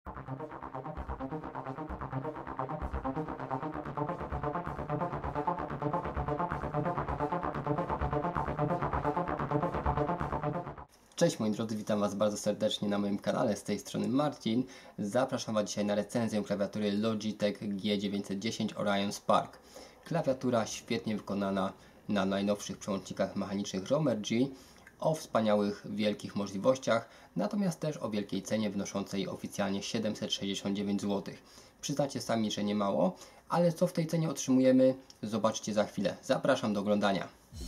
Cześć moi drodzy, witam Was bardzo serdecznie na moim kanale, z tej strony Marcin. Zapraszam Was dzisiaj na recenzję klawiatury Logitech G910 Orion Spark. Klawiatura świetnie wykonana na najnowszych przełącznikach mechanicznych Romer G, o wspaniałych, wielkich możliwościach, natomiast też o wielkiej cenie wynoszącej oficjalnie 769 zł. Przyznacie sami, że nie mało, ale co w tej cenie otrzymujemy, zobaczcie za chwilę. Zapraszam do oglądania.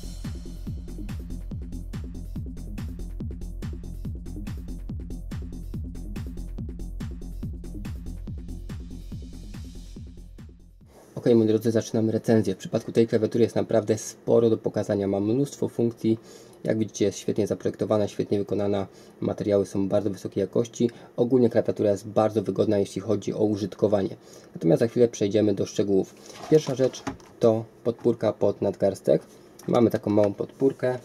Ok, moi drodzy, zaczynamy recenzję. W przypadku tej klawiatury jest naprawdę sporo do pokazania. Ma mnóstwo funkcji. Jak widzicie, jest świetnie zaprojektowana, świetnie wykonana. Materiały są bardzo wysokiej jakości. Ogólnie klawiatura jest bardzo wygodna, jeśli chodzi o użytkowanie. Natomiast za chwilę przejdziemy do szczegółów. Pierwsza rzecz to podpórka pod nadgarstek. Mamy taką małą podpórkę.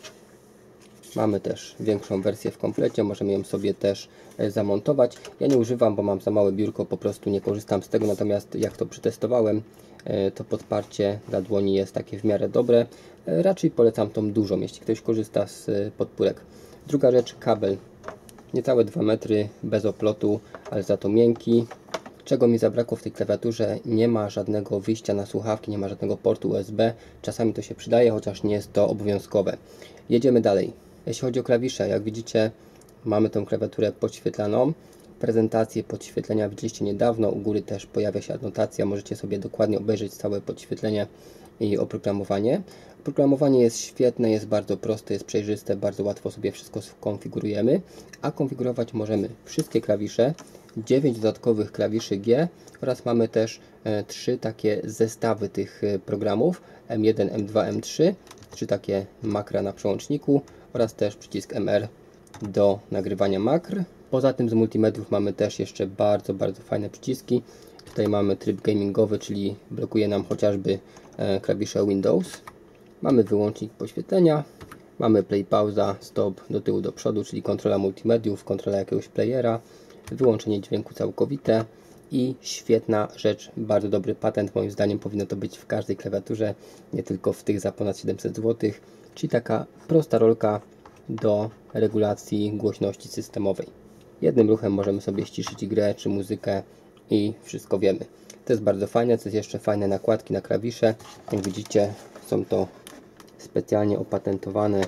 Mamy też większą wersję w komplecie, możemy ją sobie też zamontować. Ja nie używam, bo mam za małe biurko, po prostu nie korzystam z tego, natomiast jak to przetestowałem, to podparcie dla dłoni jest takie w miarę dobre. Raczej polecam tą dużą, jeśli ktoś korzysta z podpórek. Druga rzecz, kabel. Niecałe 2 metry, bez oplotu, ale za to miękki. Czego mi zabrakło w tej klawiaturze, nie ma żadnego wyjścia na słuchawki, nie ma żadnego portu USB. Czasami to się przydaje, chociaż nie jest to obowiązkowe. Jedziemy dalej. Jeśli chodzi o klawisze, jak widzicie, mamy tą klawiaturę podświetlaną. Prezentację podświetlenia widzieliście niedawno, u góry też pojawia się anotacja, możecie sobie dokładnie obejrzeć całe podświetlenie i oprogramowanie. Oprogramowanie jest świetne, jest bardzo proste, jest przejrzyste, bardzo łatwo sobie wszystko skonfigurujemy, a konfigurować możemy wszystkie klawisze, 9 dodatkowych klawiszy G oraz mamy też 3 takie zestawy tych programów M1, M2, M3, 3 takie makra na przełączniku oraz też przycisk MR do nagrywania makr. Poza tym z multimediów mamy też jeszcze bardzo fajne przyciski. Tutaj mamy tryb gamingowy, czyli blokuje nam chociażby klawisze Windows. Mamy wyłącznik podświetlenia. Mamy play, pauza, stop, do tyłu, do przodu, czyli kontrola multimediów, kontrola jakiegoś playera, wyłączenie dźwięku całkowite i świetna rzecz, bardzo dobry patent, moim zdaniem powinno to być w każdej klawiaturze, nie tylko w tych za ponad 700 zł, czyli taka prosta rolka do regulacji głośności systemowej. Jednym ruchem możemy sobie ściszyć grę czy muzykę i wszystko wiemy. To jest bardzo fajne. Co jest jeszcze fajne, nakładki na klawisze. Jak widzicie, są to specjalnie opatentowane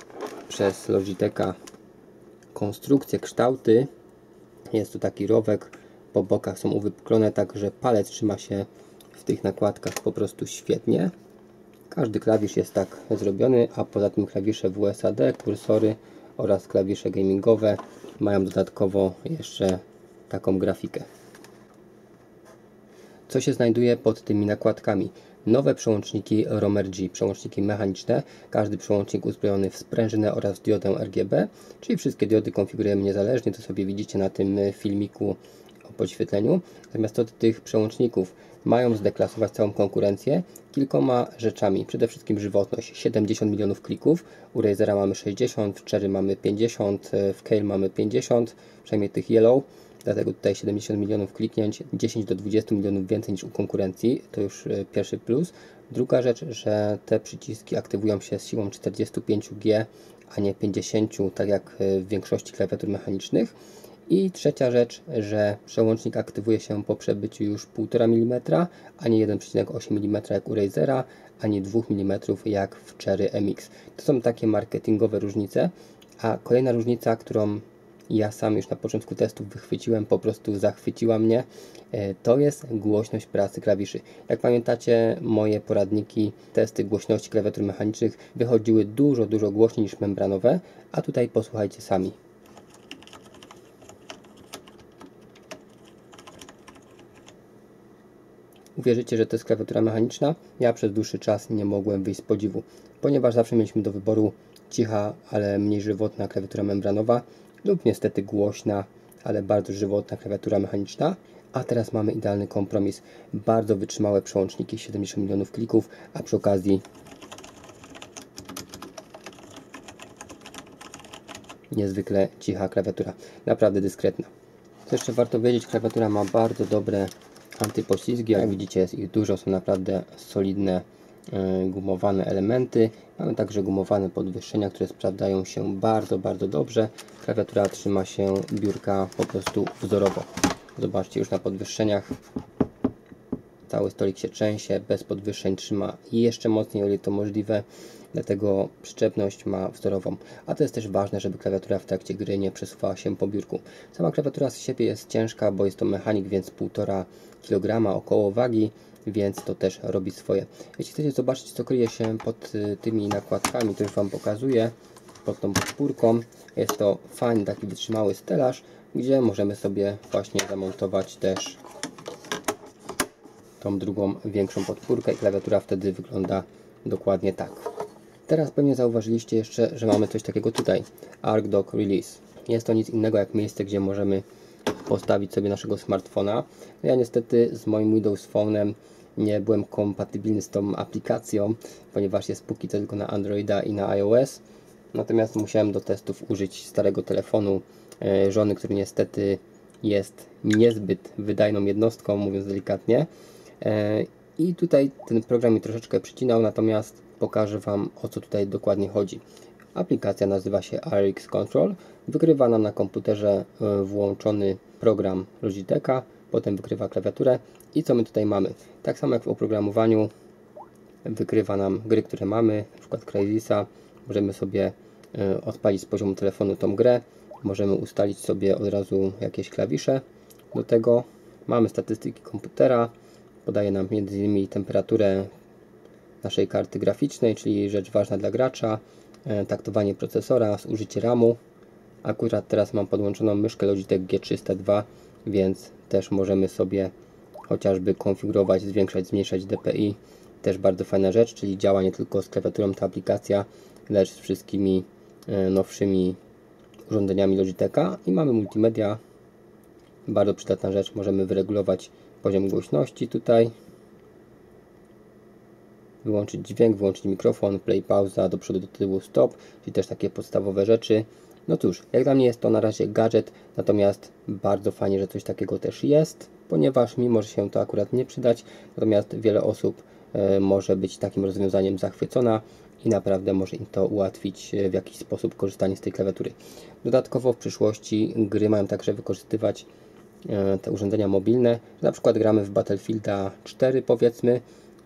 przez Logitecha konstrukcje, kształty. Jest tu taki rowek, po bokach są uwypuklone, tak że palec trzyma się w tych nakładkach po prostu świetnie. Każdy klawisz jest tak zrobiony, a poza tym klawisze WSAD, kursory oraz klawisze gamingowe mają dodatkowo jeszcze taką grafikę. Co się znajduje pod tymi nakładkami? Nowe przełączniki Romer G, przełączniki mechaniczne, każdy przełącznik uzbrojony w sprężynę oraz diodę RGB, czyli wszystkie diody konfigurujemy niezależnie, to sobie widzicie na tym filmiku o podświetleniu. Natomiast co do tych przełączników, mają zdeklasować całą konkurencję kilkoma rzeczami. Przede wszystkim żywotność, 70 milionów klików, u Razera mamy 60, w Cherry mamy 50, w Kailh mamy 50, przynajmniej tych Yellow. Dlatego tutaj 70 milionów kliknięć, 10 do 20 milionów więcej niż u konkurencji, to już pierwszy plus. Druga rzecz, że te przyciski aktywują się z siłą 45G, a nie 50, tak jak w większości klawiatur mechanicznych. I trzecia rzecz, że przełącznik aktywuje się po przebyciu już 1,5 mm, a nie 1,8 mm jak u Razera, ani 2 mm jak w Cherry MX. To są takie marketingowe różnice, a kolejna różnica, którą ja sam już na początku testów wychwyciłem, po prostu zachwyciła mnie, to jest głośność pracy klawiszy. Jak pamiętacie, moje poradniki, testy głośności klawiatur mechanicznych wychodziły dużo głośniej niż membranowe, a tutaj posłuchajcie sami. Uwierzycie, że to jest klawiatura mechaniczna? Ja przez dłuższy czas nie mogłem wyjść z podziwu, ponieważ zawsze mieliśmy do wyboru cicha, ale mniej żywotna klawiatura membranowa lub niestety głośna, ale bardzo żywotna klawiatura mechaniczna. A teraz mamy idealny kompromis. Bardzo wytrzymałe przełączniki, 70 milionów klików, a przy okazji niezwykle cicha klawiatura. Naprawdę dyskretna. Co jeszcze warto wiedzieć, klawiatura ma bardzo dobre antypoślizgi. Jak widzicie, jest ich dużo, są naprawdę solidne gumowane elementy. Mamy także gumowane podwyższenia, które sprawdzają się bardzo dobrze. Klawiatura trzyma się biurka po prostu wzorowo. Zobaczcie, już na podwyższeniach cały stolik się trzęsie, bez podwyższeń trzyma jeszcze mocniej, o ile to możliwe, dlatego przyczepność ma wzorową. A to jest też ważne, żeby klawiatura w trakcie gry nie przesuwała się po biurku. Sama klawiatura z siebie jest ciężka, bo jest to mechanik, więc 1,5 kg około wagi, więc to też robi swoje. Jeśli chcecie zobaczyć, co kryje się pod tymi nakładkami, to już Wam pokazuję, pod tą podpórką. Jest to fajny, taki wytrzymały stelaż, gdzie możemy sobie właśnie zamontować też tą drugą, większą podpórkę i klawiatura wtedy wygląda dokładnie tak. Teraz pewnie zauważyliście jeszcze, że mamy coś takiego tutaj, ArcDock Release. Jest to nic innego jak miejsce, gdzie możemy postawić sobie naszego smartfona. Ja niestety z moim Windows Phone'em nie byłem kompatybilny z tą aplikacją, ponieważ jest póki co tylko na Androida i na iOS. Natomiast musiałem do testów użyć starego telefonu żony, który niestety jest niezbyt wydajną jednostką, mówiąc delikatnie. I tutaj ten program mi troszeczkę przycinał, natomiast pokażę Wam, o co tutaj dokładnie chodzi. Aplikacja nazywa się RX Control. Wykrywa nam na komputerze włączony program Logitecha, potem wykrywa klawiaturę i co my tutaj mamy. Tak samo jak w oprogramowaniu wykrywa nam gry, które mamy, na przykład Crysisa. Możemy sobie odpalić z poziomu telefonu tą grę. Możemy ustalić sobie od razu jakieś klawisze. Do tego mamy statystyki komputera. Podaje nam m.in. temperaturę naszej karty graficznej, czyli rzecz ważna dla gracza, taktowanie procesora, zużycie RAM-u. Akurat teraz mam podłączoną myszkę Logitech G302, więc też możemy sobie chociażby konfigurować, zwiększać, zmniejszać DPI. Też bardzo fajna rzecz, czyli działa nie tylko z klawiaturą ta aplikacja, lecz z wszystkimi nowszymi urządzeniami Logitecha. I mamy multimedia, bardzo przydatna rzecz, możemy wyregulować poziom głośności tutaj, wyłączyć dźwięk, wyłączyć mikrofon, play, pauza, do przodu, do tyłu, stop, czyli też takie podstawowe rzeczy. No cóż, jak dla mnie jest to na razie gadżet, natomiast bardzo fajnie, że coś takiego też jest, ponieważ mimo, że się to akurat nie przydać, natomiast wiele osób może być takim rozwiązaniem zachwycona i naprawdę może im to ułatwić w jakiś sposób korzystanie z tej klawiatury. Dodatkowo w przyszłości gry mają także wykorzystywać te urządzenia mobilne, na przykład gramy w Battlefielda 4 powiedzmy,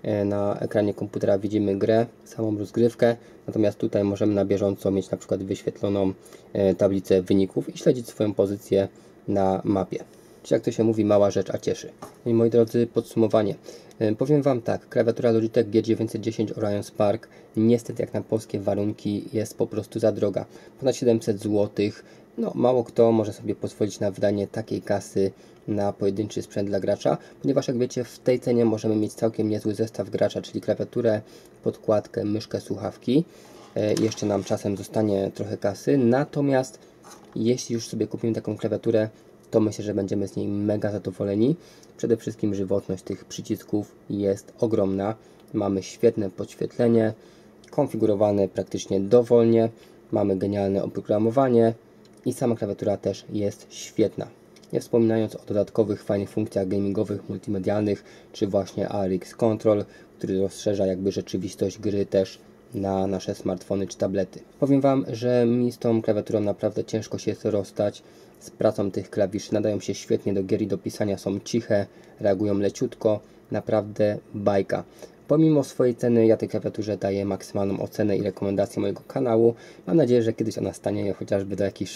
na ekranie komputera widzimy grę, samą rozgrywkę, natomiast tutaj możemy na bieżąco mieć na przykład wyświetloną tablicę wyników i śledzić swoją pozycję na mapie. Czy jak to się mówi, mała rzecz, a cieszy. No i moi drodzy, podsumowanie. Powiem Wam tak, klawiatura Logitech G910 Orion Spark niestety jak na polskie warunki jest po prostu za droga. Ponad 700 zł. No, mało kto może sobie pozwolić na wydanie takiej kasy na pojedynczy sprzęt dla gracza, ponieważ jak wiecie, w tej cenie możemy mieć całkiem niezły zestaw gracza, czyli klawiaturę, podkładkę, myszkę, słuchawki. Jeszcze nam czasem zostanie trochę kasy, natomiast jeśli już sobie kupimy taką klawiaturę, to myślę, że będziemy z niej mega zadowoleni. Przede wszystkim żywotność tych przycisków jest ogromna. Mamy świetne podświetlenie, konfigurowane praktycznie dowolnie. Mamy genialne oprogramowanie i sama klawiatura też jest świetna. Nie wspominając o dodatkowych fajnych funkcjach gamingowych, multimedialnych, czy właśnie RX Control, który rozszerza jakby rzeczywistość gry też na nasze smartfony czy tablety. Powiem Wam, że mi z tą klawiaturą naprawdę ciężko się jest rozstać z pracą tych klawiszy. Nadają się świetnie do gier i do pisania, są ciche, reagują leciutko, naprawdę bajka. Pomimo swojej ceny ja tej klawiaturze daję maksymalną ocenę i rekomendację mojego kanału. Mam nadzieję, że kiedyś ona stanie chociażby do jakichś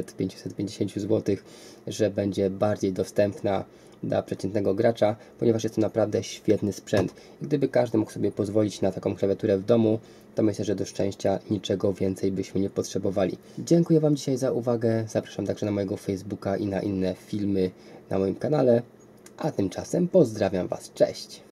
600-550 zł, że będzie bardziej dostępna dla przeciętnego gracza, ponieważ jest to naprawdę świetny sprzęt. I gdyby każdy mógł sobie pozwolić na taką klawiaturę w domu, to myślę, że do szczęścia niczego więcej byśmy nie potrzebowali. Dziękuję Wam dzisiaj za uwagę. Zapraszam także na mojego Facebooka i na inne filmy na moim kanale. A tymczasem pozdrawiam Was. Cześć!